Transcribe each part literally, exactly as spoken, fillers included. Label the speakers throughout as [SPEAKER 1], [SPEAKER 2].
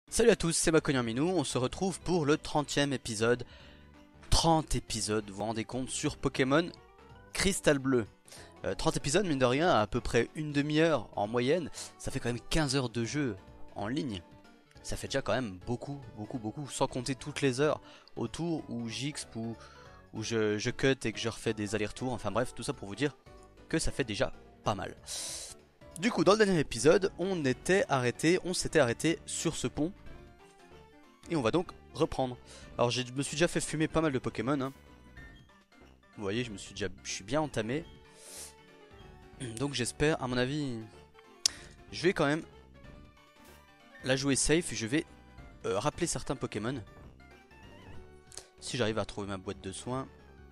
[SPEAKER 1] Salut à tous, c'est Macognan Minou, on se retrouve pour le trentième épisode. trente épisodes, vous vous rendez compte, sur Pokémon Cristal Bleu. Euh, trente épisodes, mine de rien, à, à peu près une demi-heure en moyenne, ça fait quand même quinze heures de jeu en ligne. Ça fait déjà quand même beaucoup, beaucoup, beaucoup, sans compter toutes les heures autour où j'exp ou où je, je cut et que je refais des allers-retours. Enfin bref, tout ça pour vous dire que ça fait déjà pas mal. Du coup, dans le dernier épisode, on était arrêté, on s'était arrêté sur ce pont. Et on va donc reprendre. Alors, je me suis déjà fait fumer pas mal de Pokémon. Hein. Vous voyez, je me suis déjà, je suis bien entamé. Donc, j'espère, à mon avis, je vais quand même la jouer safe. Je vais euh, rappeler certains Pokémon. Si j'arrive à trouver ma boîte de soins.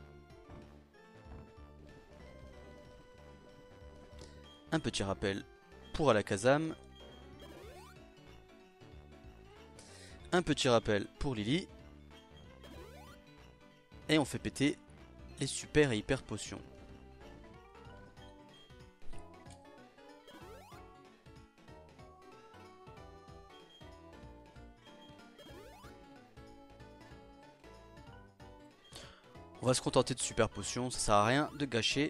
[SPEAKER 1] Un petit rappel pour Alakazam. Un petit rappel pour Lily. Et on fait péter les super et hyper potions. On va se contenter de super potions, ça sert à rien de gâcher.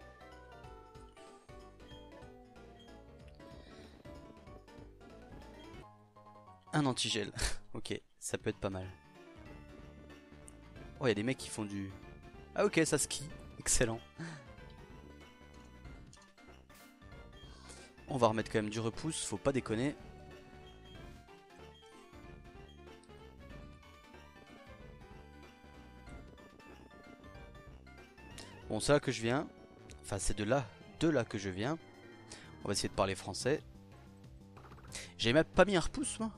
[SPEAKER 1] Un antigel, ok, ça peut être pas mal. Oh, il y a des mecs qui font du... Ah ok, ça skie, excellent. On va remettre quand même du repousse, faut pas déconner. Bon, c'est là que je viens. Enfin, c'est de là, de là que je viens. On va essayer de parler français. J'ai même pas mis un repousse, moi.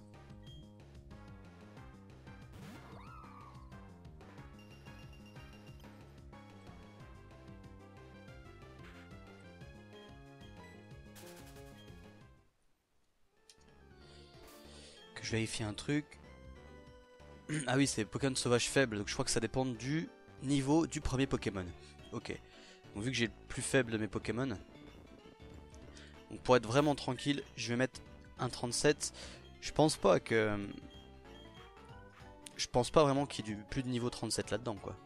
[SPEAKER 1] Que je vérifie un truc. Ah oui, c'est Pokémon sauvage faible, donc je crois que ça dépend du niveau du premier Pokémon. Ok. Donc vu que j'ai le plus faible de mes Pokémon, donc pour être vraiment tranquille, je vais mettre un trente-sept. Je pense pas que... Je pense pas vraiment qu'il y ait du plus de niveau trente-sept là-dedans, quoi.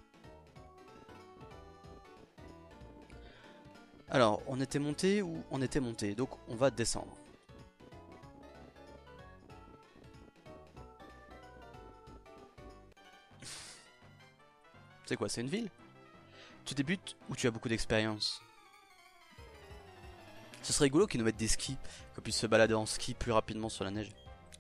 [SPEAKER 1] Alors, on était monté ou on était monté, donc on va descendre. C'est quoi, c'est une ville? Tu débutes ou tu as beaucoup d'expérience? Ce serait rigolo qu'ils nous mettent des skis, qu'on puisse se balader en ski plus rapidement sur la neige.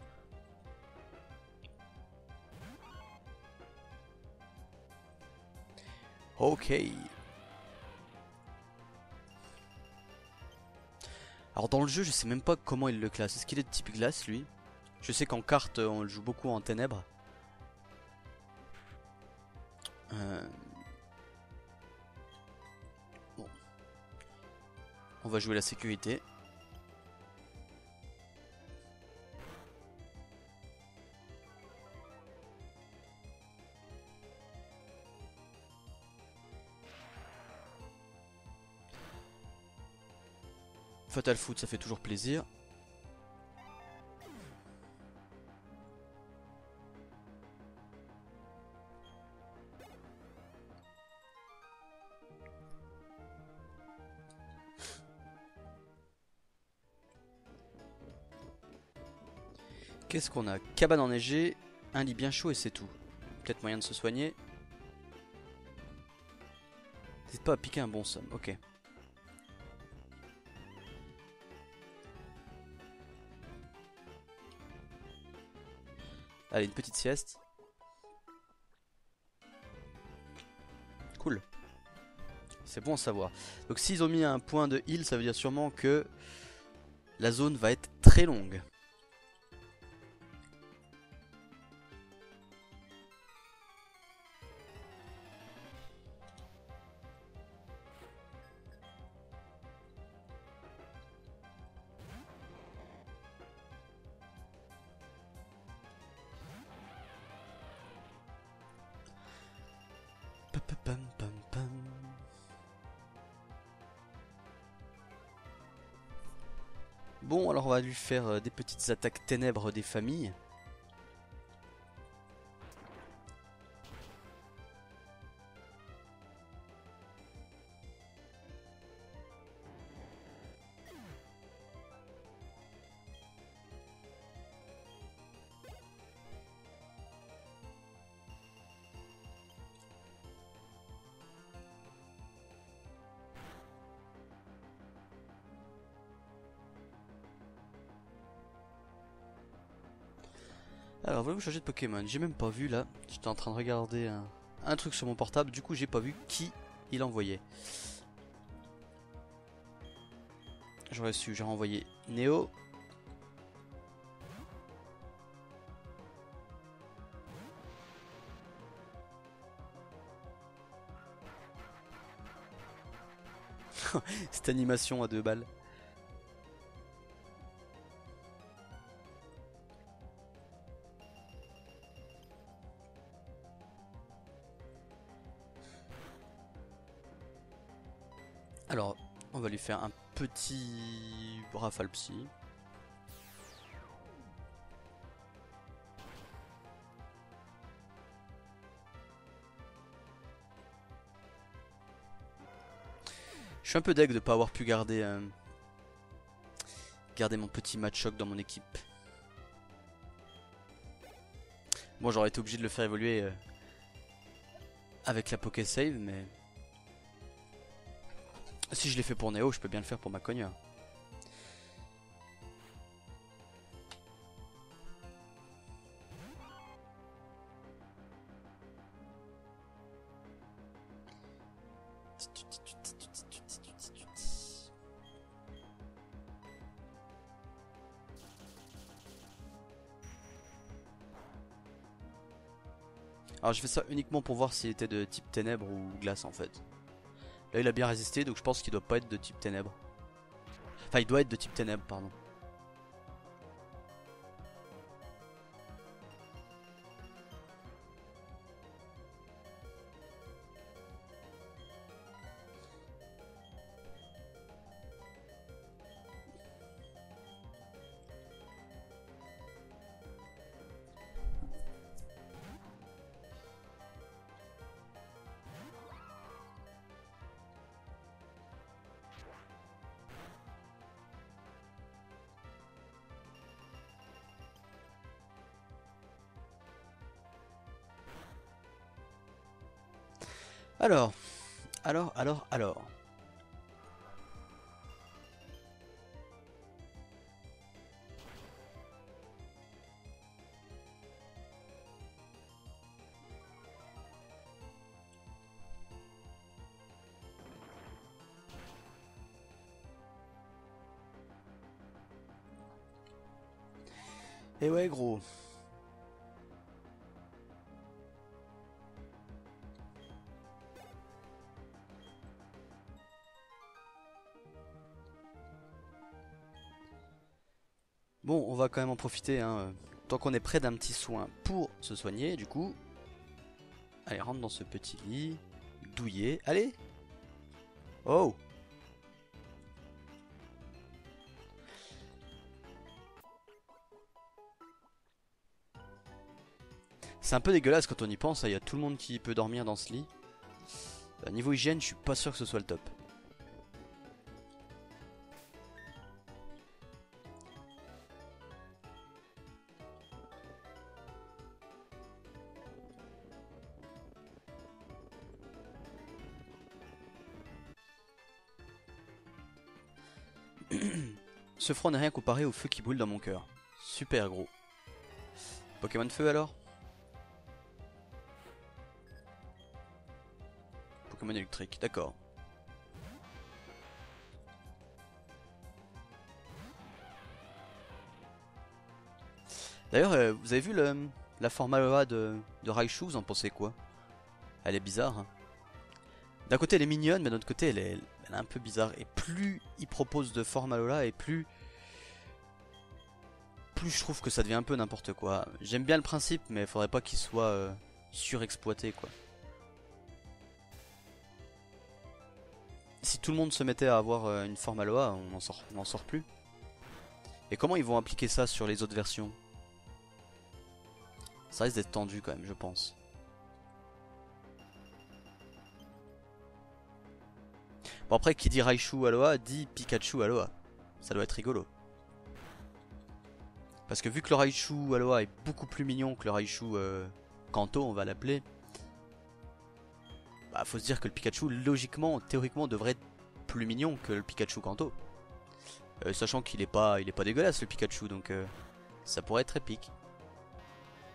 [SPEAKER 1] Ok. Alors dans le jeu, je sais même pas comment il le classe. Est-ce qu'il est de type glace, lui? Je sais qu'en carte, on le joue beaucoup en ténèbres. Euh... Bon. On va jouer la sécurité. Fatal Foot, ça fait toujours plaisir. Qu'est-ce qu'on a? Cabane enneigée, un lit bien chaud et c'est tout. Peut-être moyen de se soigner. N'hésite pas à piquer un bon somme, ok. Allez, une petite sieste. Cool. C'est bon à savoir. Donc s'ils ont mis un point de heal, ça veut dire sûrement que la zone va être très longue. Pam, pam, pam. Bon, alors on va lui faire des petites attaques ténèbres des familles. Alors voulez-vous changer de Pokémon? J'ai même pas vu là. J'étais en train de regarder un, un truc sur mon portable. Du coup j'ai pas vu qui il envoyait. J'aurais su, j'ai renvoyé Néo. Cette animation à deux balles. Alors, on va lui faire un petit rafale psy. Je suis un peu deg de pas avoir pu garder euh, garder mon petit Machoke dans mon équipe. Bon, j'aurais été obligé de le faire évoluer euh, avec la Pokésave, mais si je l'ai fait pour Néo, je peux bien le faire pour ma Cogna. Alors je fais ça uniquement pour voir s'il était de type ténèbres ou glace en fait. Là il a bien résisté donc je pense qu'il doit pas être de type ténèbres. Enfin il doit être de type ténèbres pardon. Alors, alors, alors, alors. Et ouais gros. Bon, on va quand même en profiter, hein, tant qu'on est près d'un petit soin pour se soigner, du coup. Allez, rentre dans ce petit lit. Douillet. Allez. Oh. C'est un peu dégueulasse quand on y pense, il y a tout le monde qui peut dormir dans ce lit. Euh, niveau hygiène, je suis pas sûr que ce soit le top. Ce froid n'est rien comparé au feu qui brûle dans mon cœur. Super gros. Pokémon feu alors? Pokémon électrique, d'accord. D'ailleurs, euh, vous avez vu le, la forme Aloha de, de Raichu, vous en pensez quoi? Elle est bizarre. Hein. D'un côté elle est mignonne, mais d'un autre côté elle est, elle est un peu bizarre. Et plus il propose de forme Alola, et plus... Plus je trouve que ça devient un peu n'importe quoi. J'aime bien le principe, mais il faudrait pas qu'il soit euh, surexploité quoi. Si tout le monde se mettait à avoir euh, une forme Aloha, on n'en sort, on en sort plus. Et comment ils vont appliquer ça sur les autres versions? Ça risque d'être tendu quand même, je pense. Bon après, qui dit Raichu Aloha, dit Pikachu Aloha. Ça doit être rigolo. Parce que vu que le Raichu Aloha est beaucoup plus mignon que le Raichu euh, Kanto, on va l'appeler. Bah faut se dire que le Pikachu, logiquement, théoriquement, devrait être plus mignon que le Pikachu Kanto. Euh, sachant qu'il est pas, il est pas dégueulasse le Pikachu, donc euh, ça pourrait être épique.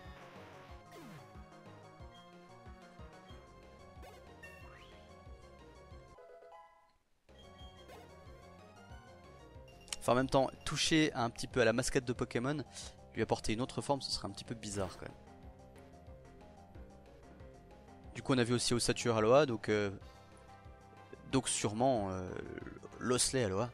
[SPEAKER 1] Enfin en même temps, toucher un petit peu à la mascotte de Pokémon, lui apporter une autre forme, ce serait un petit peu bizarre quand même. Du coup on a vu aussi Ossature Aloha, donc euh, donc sûrement euh, Losley Aloha.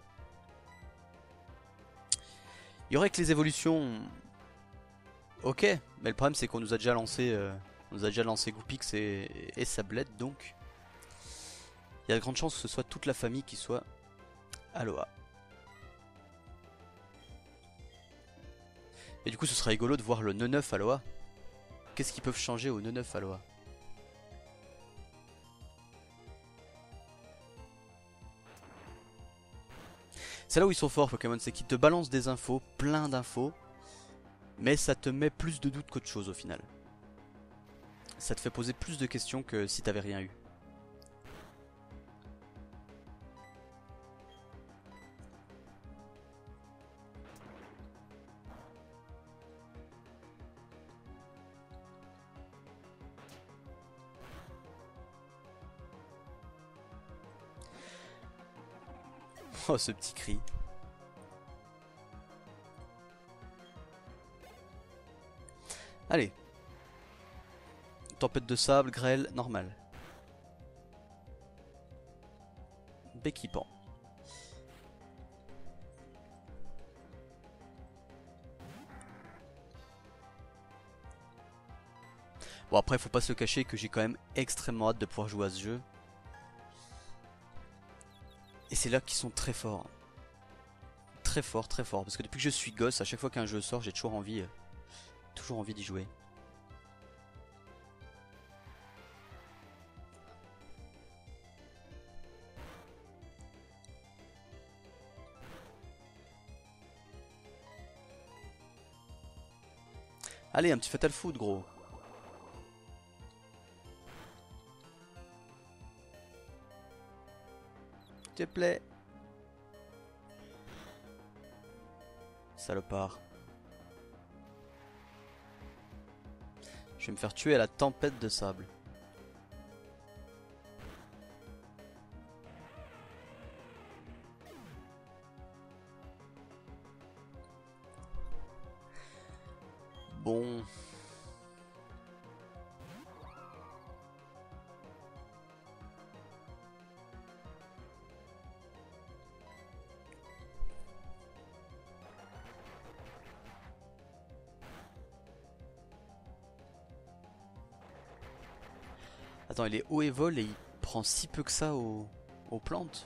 [SPEAKER 1] Il y aurait que les évolutions... Ok, mais le problème c'est qu'on nous a déjà lancé euh, on nous a déjà lancé Goopix et, et Sablette, donc il y a de grandes chances que ce soit toute la famille qui soit Aloha. Et du coup ce serait rigolo de voir le nœud neuf Aloha. Qu'est-ce qu'ils peuvent changer au nœud neuf Aloha? C'est là où ils sont forts Pokémon, c'est qu'ils te balancent des infos, plein d'infos, mais ça te met plus de doutes qu'autre chose au final. Ça te fait poser plus de questions que si t'avais rien eu. Oh ce petit cri. Allez. Tempête de sable, grêle, normal. Béquipant. Bon après faut pas se cacher que j'ai quand même extrêmement hâte de pouvoir jouer à ce jeu. Et c'est là qu'ils sont très forts. Très fort, très fort. Parce que depuis que je suis gosse, à chaque fois qu'un jeu sort, j'ai toujours envie, euh, toujours envie d'y jouer. Allez, un petit Fatal Foot, gros. S'il te plaît. Salopard. Je vais me faire tuer à la tempête de sable. Bon. Attends, il est haut et vol et il prend si peu que ça aux, aux plantes.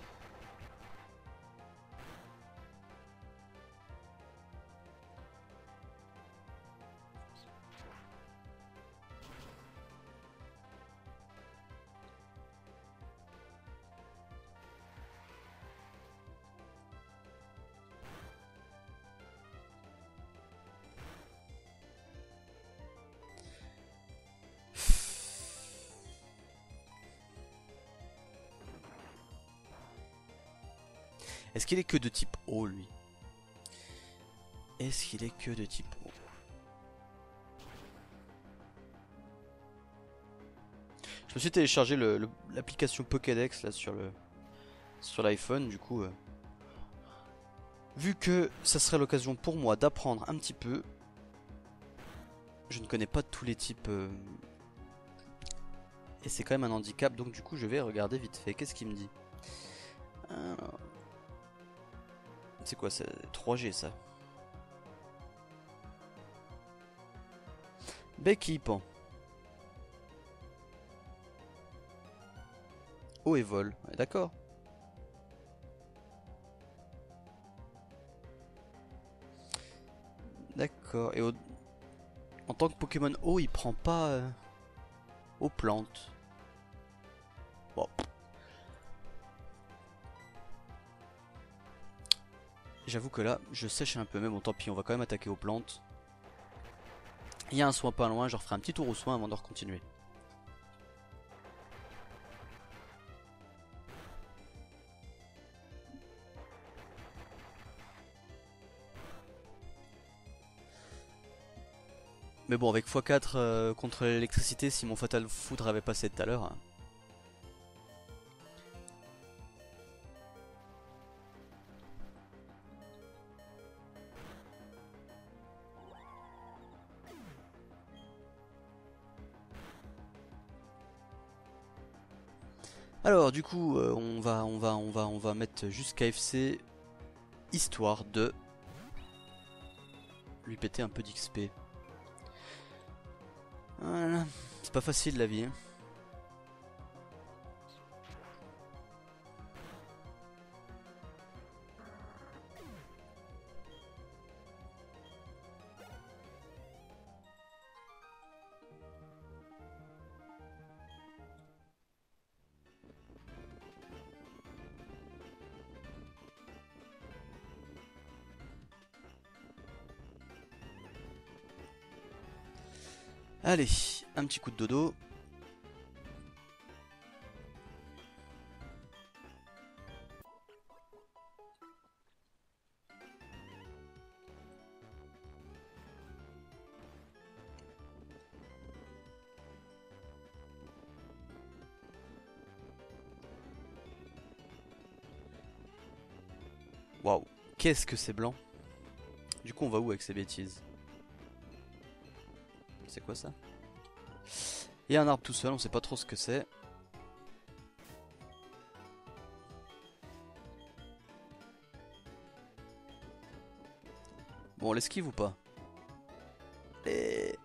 [SPEAKER 1] Est-ce qu'il est que de type eau, lui? Est-ce qu'il est que de type eau? Je me suis téléchargé l'application Pokédex là sur le sur l'iPhone, du coup. Euh, vu que ça serait l'occasion pour moi d'apprendre un petit peu, je ne connais pas tous les types. Euh, et c'est quand même un handicap, donc du coup je vais regarder vite fait. Qu'est-ce qu'il me dit? Alors... C'est quoi ça? trois G ça. Béquipant. Eau et vol, ouais, d'accord. D'accord. Et au... en tant que Pokémon eau, il prend pas euh, aux plantes. Bon. J'avoue que là, je sèche un peu, mais bon tant pis, on va quand même attaquer aux plantes. Il y a un soin pas loin, je referai un petit tour au soin avant de continuer. Mais bon, avec fois quatre euh, contre l'électricité, si mon Fatal Foudre avait passé tout à l'heure... Hein. Alors du coup, euh, on va, on va, on va, on va mettre juste K F C histoire de lui péter un peu d'X P. Voilà. C'est pas facile la vie. Hein. Allez, un petit coup de dodo. Waouh, qu'est-ce que c'est blanc. Du coup, on va où avec ces bêtises? C'est quoi ça? Il y a un arbre tout seul, on sait pas trop ce que c'est. Bon, on l'esquive ou pas? Et...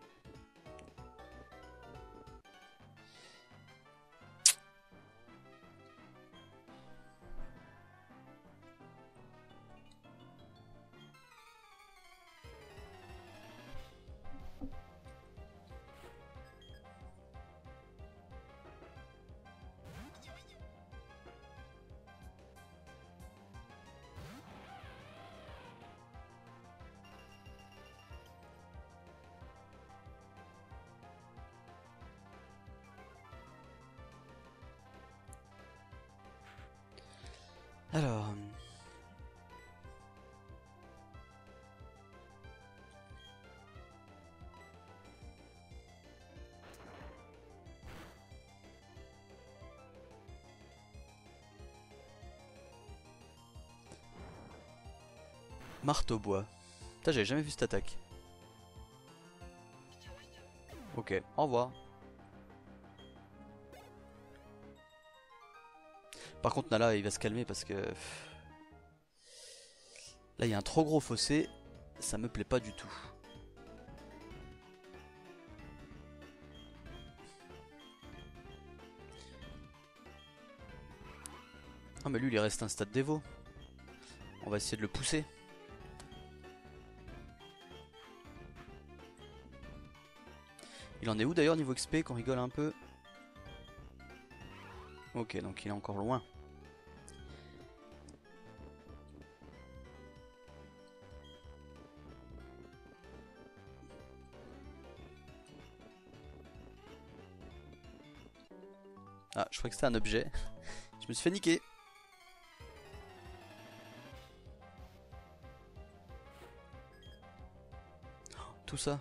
[SPEAKER 1] Alors... Marteau bois. Putain, j'avais jamais vu cette attaque. Ok, au revoir. Par contre, Nala, il va se calmer parce que... Là, il y a un trop gros fossé. Ça me plaît pas du tout. Ah, mais lui, il reste un stade dévo. On va essayer de le pousser. Il en est où d'ailleurs niveau X P qu'on rigole un peu? Ok, donc il est encore loin. Ah, je crois que c'était un objet. Je me suis fait niquer. Tout ça.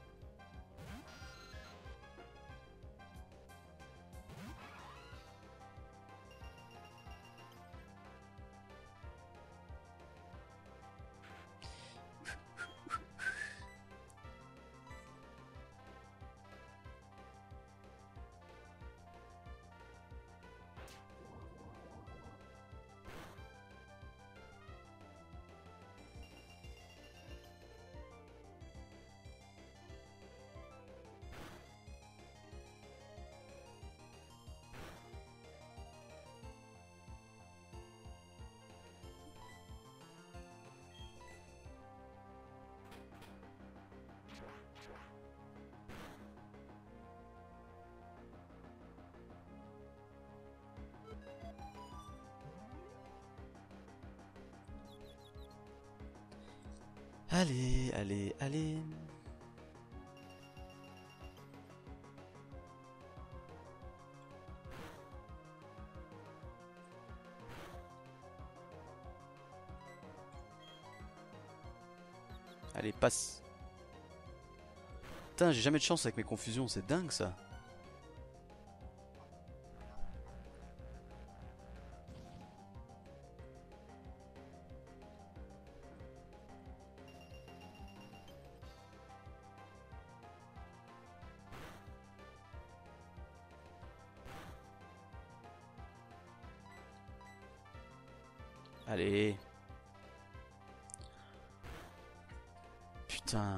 [SPEAKER 1] Allez, allez, allez. Allez, passe. Putain, j'ai jamais de chance avec mes confusions, c'est dingue ça. Allez. Putain.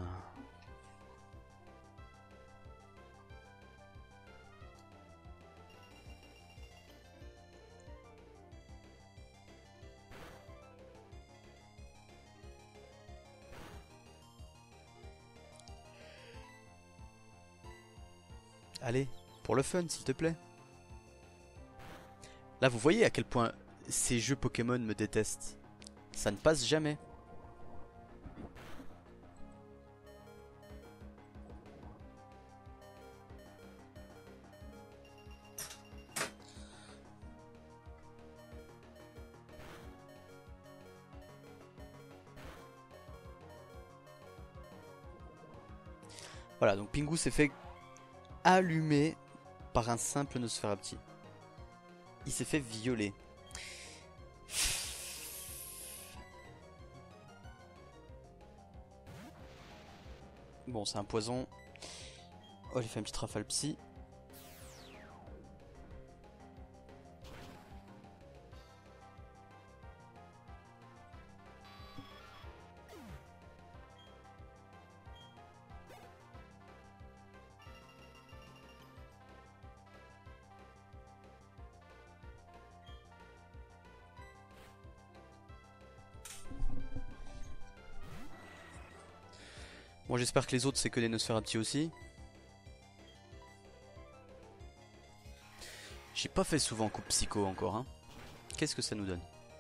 [SPEAKER 1] Allez, pour le fun, s'il te plaît. Là, vous voyez à quel point ces jeux Pokémon me détestent. Ça ne passe jamais. Voilà, donc Pingu s'est fait allumer par un simple Nosferapti. Il s'est fait violer. Bon, c'est un poison. Oh, j'ai fait une petite rafale psy. Bon, j'espère que les autres c'est que des Nosferapti aussi. J'ai pas fait souvent coup psycho encore, hein. Qu'est-ce que ça nous donne?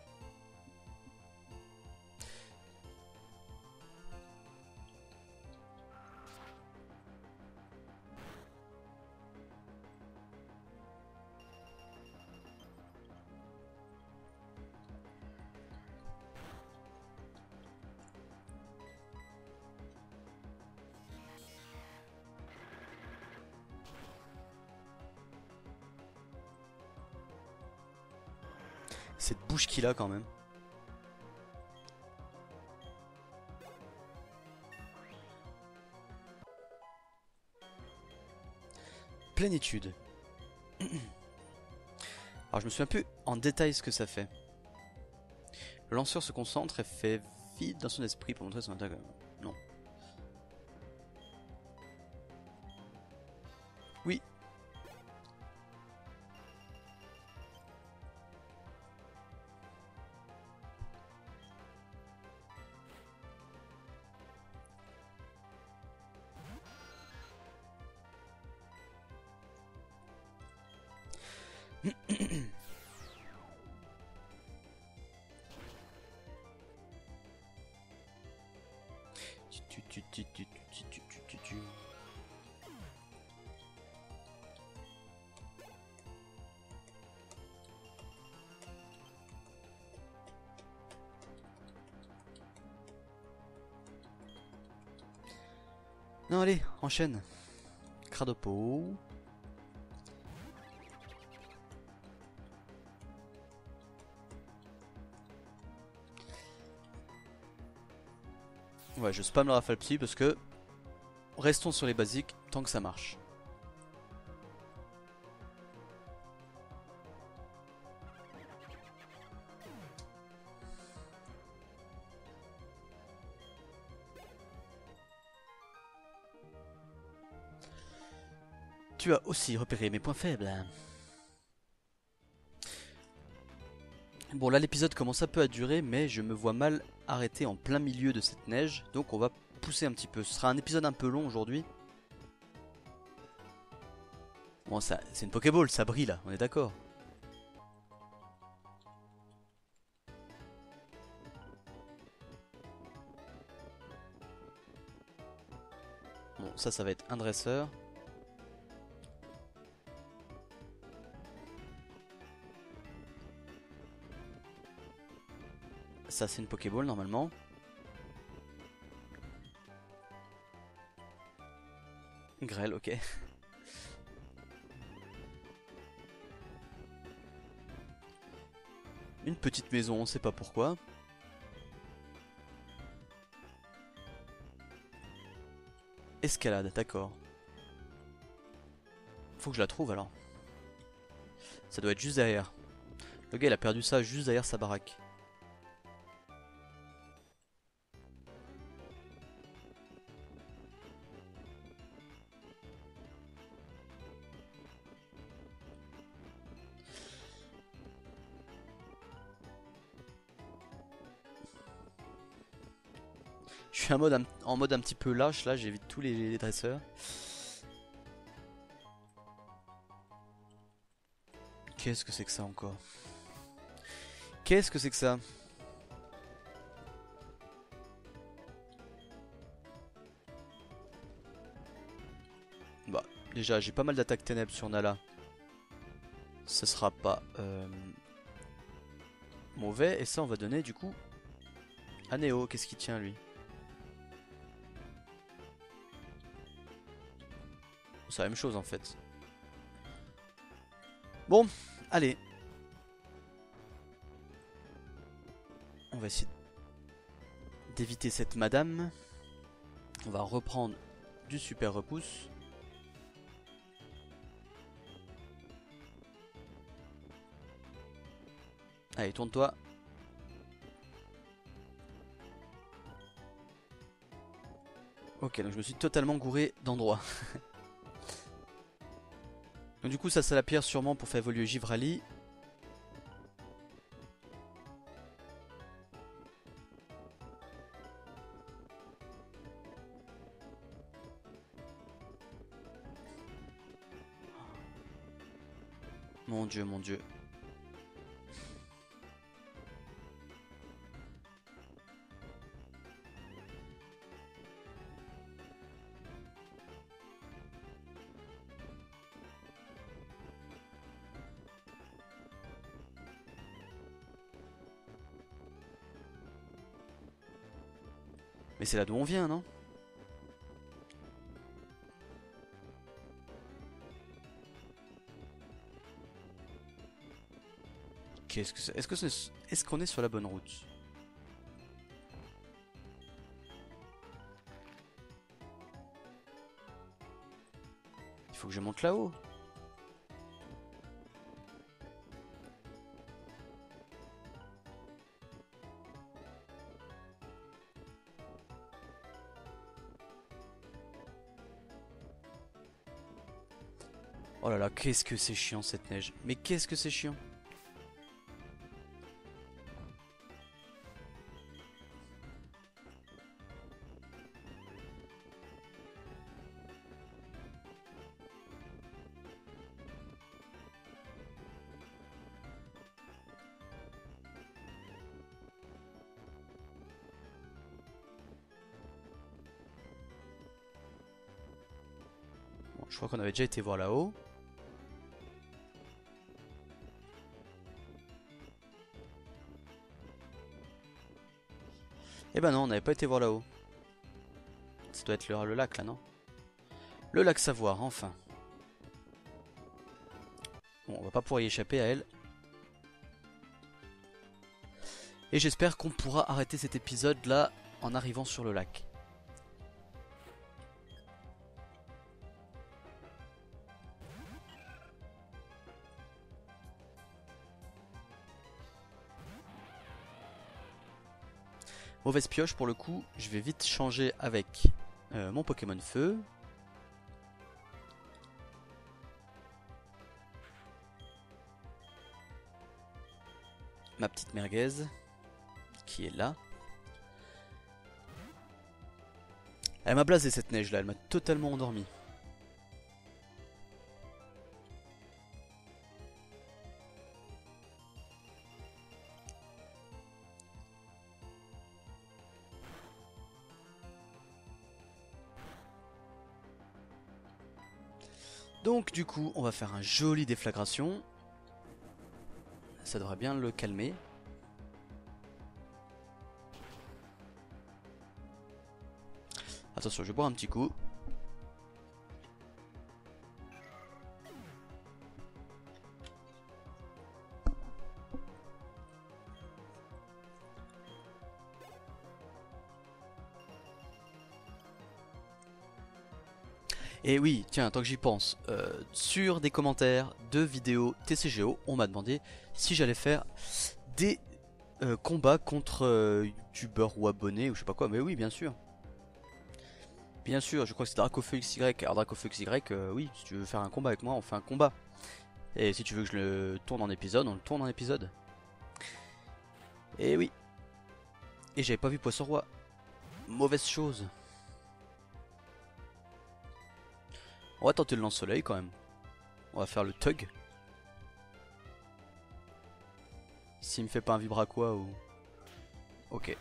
[SPEAKER 1] Cette bouche qu'il a quand même. Plénitude. Alors je me souviens plus en détail ce que ça fait. Le lanceur se concentre et fait vide dans son esprit pour montrer son attaque. Non. Oui. Non, allez, enchaîne. Cradopo. Ouais, je spam le rafale psy parce que restons sur les basiques tant que ça marche. Tu as aussi repéré mes points faibles. Bon, là l'épisode commence un peu à durer, mais je me vois mal arrêter en plein milieu de cette neige, donc on va pousser un petit peu. Ce sera un épisode un peu long aujourd'hui. Bon, ça, c'est une Pokéball, ça brille là, on est d'accord. Bon, ça, ça va être un dresseur. Ça, c'est une Pokéball normalement. Grêle, ok. Une petite maison, on sait pas pourquoi. Escalade, d'accord. Faut que je la trouve alors. Ça doit être juste derrière. Le gars il a perdu ça juste derrière sa baraque. suis en mode, un, en mode un petit peu lâche là, j'évite tous les, les dresseurs. Qu'est-ce que c'est que ça encore? Qu'est-ce que c'est que ça? Bah, déjà, j'ai pas mal d'attaques ténèbres sur Nala. Ce sera pas euh, mauvais. Et ça, on va donner du coup à Néo. Qu'est-ce qu'il tient lui? C'est la même chose en fait. Bon, allez. On va essayer d'éviter cette madame. On va reprendre du super repousse. Allez, tourne-toi. Ok, donc je me suis totalement gouré d'endroit. Donc du coup, ça c'est la pierre sûrement pour faire évoluer Givrali. Mon dieu, mon dieu. Mais c'est là d'où on vient, non? Qu'est-ce que c'est? Est-ce que c'est... Est-ce qu'on est sur la bonne route? Il faut que je monte là-haut. Oh là là, qu'est-ce que c'est chiant cette neige. Mais qu'est-ce que c'est chiant. Bon, je crois qu'on avait déjà été voir là-haut. Eh ben non, on n'avait pas été voir là-haut. Ça doit être le, le lac là, non? Le lac Savoir, enfin. Bon, on va pas pouvoir y échapper à elle. Et j'espère qu'on pourra arrêter cet épisode là en arrivant sur le lac. Mauvaise pioche pour le coup, je vais vite changer avec euh, mon Pokémon Feu. Ma petite merguez qui est là. Elle m'a blasé cette neige là, elle m'a totalement endormi. Donc du coup on va faire un joli déflagration. Ça devrait bien le calmer. Attention, je vais boire un petit coup. Et oui, tiens, tant que j'y pense, euh, sur des commentaires de vidéos T C G O, on m'a demandé si j'allais faire des euh, combats contre euh, youtubeurs ou abonnés ou je sais pas quoi, mais oui, bien sûr. Bien sûr, je crois que c'est Dracofeu X Y. Alors Dracofeu X Y, euh, oui, si tu veux faire un combat avec moi, on fait un combat. Et si tu veux que je le tourne en épisode, on le tourne en épisode. Et oui. Et j'avais pas vu Poisson Roi. mauvaise chose. On va tenter le lance-soleil quand même. On va faire le tug. S'il me fait pas un vibraqua ou... Ok.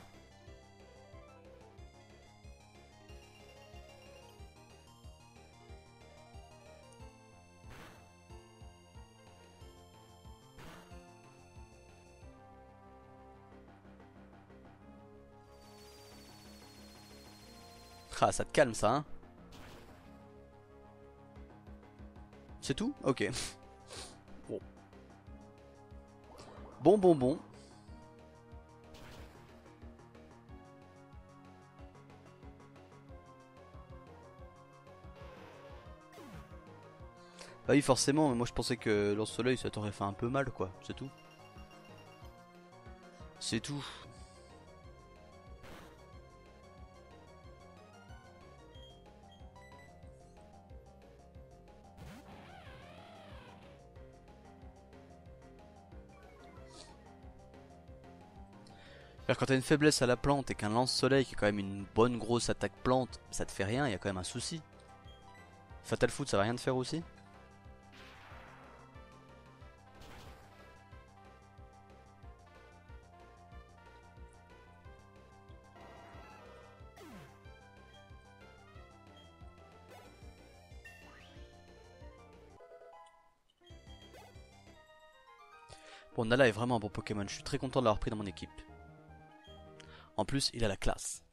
[SPEAKER 1] Ah, ça te calme ça, hein? C'est tout? Ok. Bon. Bon, bon, bon. Bah oui, forcément, mais moi je pensais que lance-soleil ça t'aurait fait un peu mal, quoi. C'est tout. C'est tout. Alors quand t'as une faiblesse à la plante et qu'un lance-soleil qui est quand même une bonne grosse attaque plante, ça te fait rien, il y a quand même un souci. Fatal Foot ça va rien te faire aussi? Bon, Nala est vraiment un bon Pokémon, je suis très content de l'avoir pris dans mon équipe. En plus, il a la classe.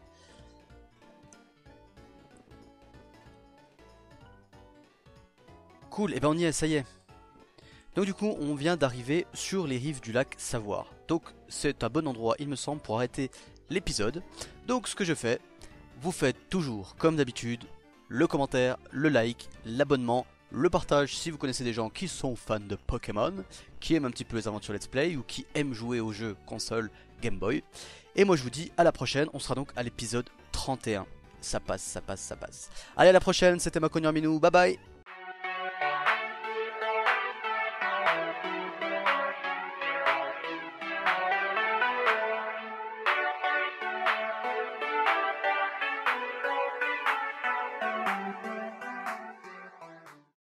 [SPEAKER 1] Cool, et ben on y est, ça y est. Donc du coup, on vient d'arriver sur les rives du lac Savoir. Donc c'est un bon endroit, il me semble, pour arrêter l'épisode. Donc ce que je fais, vous faites toujours, comme d'habitude, le commentaire, le like, l'abonnement, le partage si vous connaissez des gens qui sont fans de Pokémon, qui aiment un petit peu les aventures let's play ou qui aiment jouer aux jeux console Game Boy. Et moi je vous dis à la prochaine, on sera donc à l'épisode trente et un. Ça passe, ça passe, ça passe. Allez à la prochaine, c'était Makonyo Minou, bye bye.